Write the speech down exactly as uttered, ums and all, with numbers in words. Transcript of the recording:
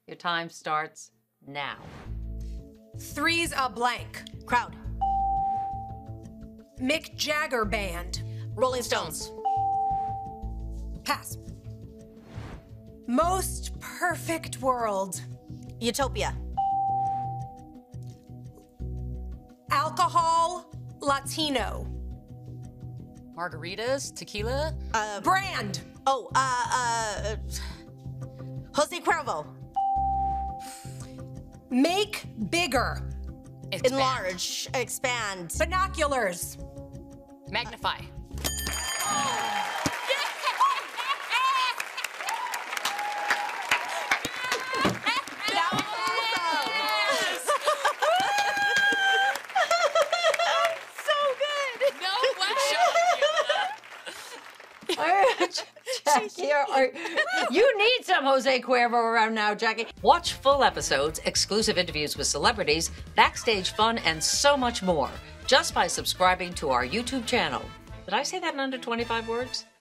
Your time starts now. Three's a blank. Crowd. Mick Jagger Band. Rolling Stones. Pass. Most perfect world. Utopia. Alcohol, Latino. Margaritas, tequila. Uh, Brand. oh, uh, uh, Jose Cuervo. Make bigger. Expand. Enlarge. Expand. Binoculars. Magnify. Jackie, are, are, you need some Jose Cuervo around now, Jackie. Watch full episodes, exclusive interviews with celebrities, backstage fun, and so much more just by subscribing to our YouTube channel. Did I say that in under twenty-five words?